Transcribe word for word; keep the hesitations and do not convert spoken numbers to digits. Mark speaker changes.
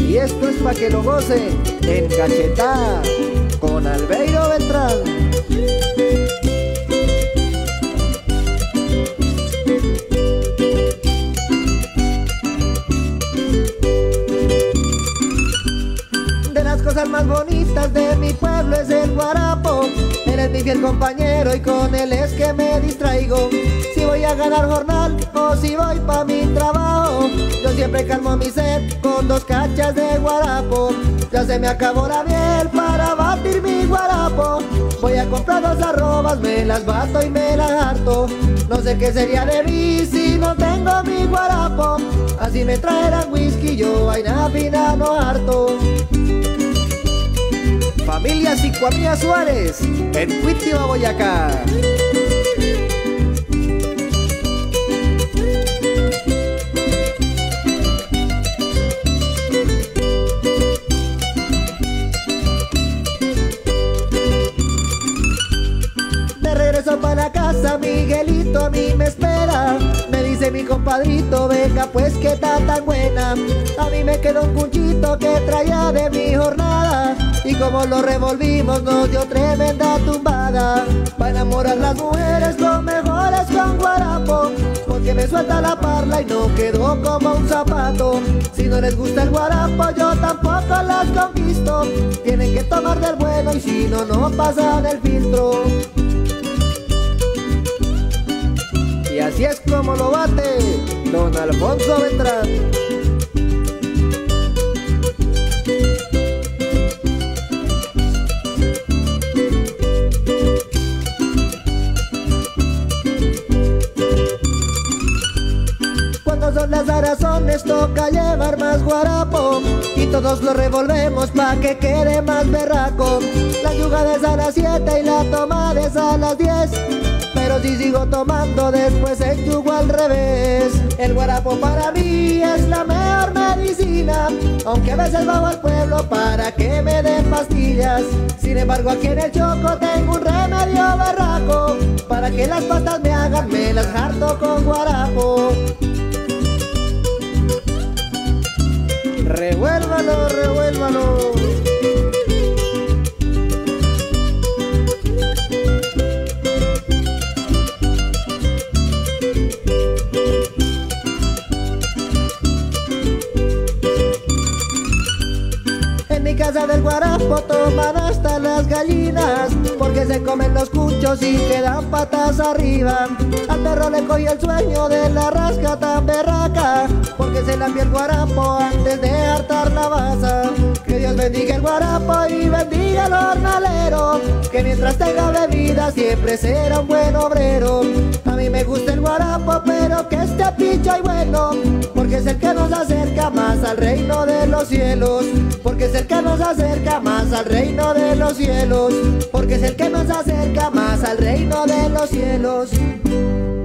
Speaker 1: Y esto es pa' que lo gocen en Cachetá con Albeiro Beltrán. De las cosas más bonitas de mi pueblo es el guarapo. Él es mi fiel compañero y con él es que me distraigo. Si voy a ganar jornal o si voy pa' mi trabajo, yo siempre calmo mi sed con dos cachas de guarapo. Ya se me acabó la miel para batir mi guarapo. Voy a comprar dos arrobas, me las bato y me las harto. No sé qué sería de mí si no tengo mi guarapo. Así me traerán whisky, yo vaina fina no harto. Familia Cicuamía Suárez, en Cuitío, Boyacá. De regreso para la casa, Miguelito a mí me espera. Me dice mi compadrito, venga pues que está tan buena. A mí me quedó un cunchito que traía de mi jornada, y como lo revolvimos nos dio tremenda tumbada. Pa' enamorar las mujeres lo mejor es con guarapo, porque me suelta la parla y no quedó como un zapato. Si no les gusta el guarapo yo tampoco las conquisto. Tienen que tomar del bueno y si no, no pasan el filtro. Y así es como lo bate don Alfonso Beltrán. Cuando son las arazones toca llevar más guarapo, y todos lo revolvemos pa' que quede más berraco. La yuga es a las siete y la tomada es a las diez, pero si sigo tomando después el yugo al revés. El guarapo para mí es la mejor medicina, aunque a veces bajo al pueblo para que me den pastillas. Sin embargo aquí en el Choco tengo un remedio berraco, para que las patas me hagan, me las harto con guarapo. Revuélvalo, revuélvalo. En mi casa del guarapo toman hasta las gallinas, porque se comen los cuchos y quedan patas arriba. Al perro le cogió el sueño de la rasca tan berraca, porque se lambió el guarapo antes de hartar la baza. Que Dios bendiga el guarapo y bendiga el jornalero, que mientras tenga bebida siempre será un buen obrero. A mí me gusta el guarapo, pero que esté picho y bueno, porque es el que nos acerca más al reino de los cielos. Porque es el que nos acerca más al reino de los cielos. Porque es el que nos acerca más al reino de los cielos.